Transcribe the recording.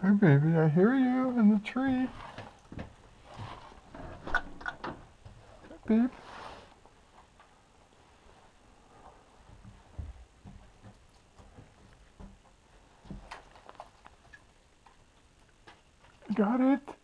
Hi, baby, I hear you in the tree. Babe. Got it?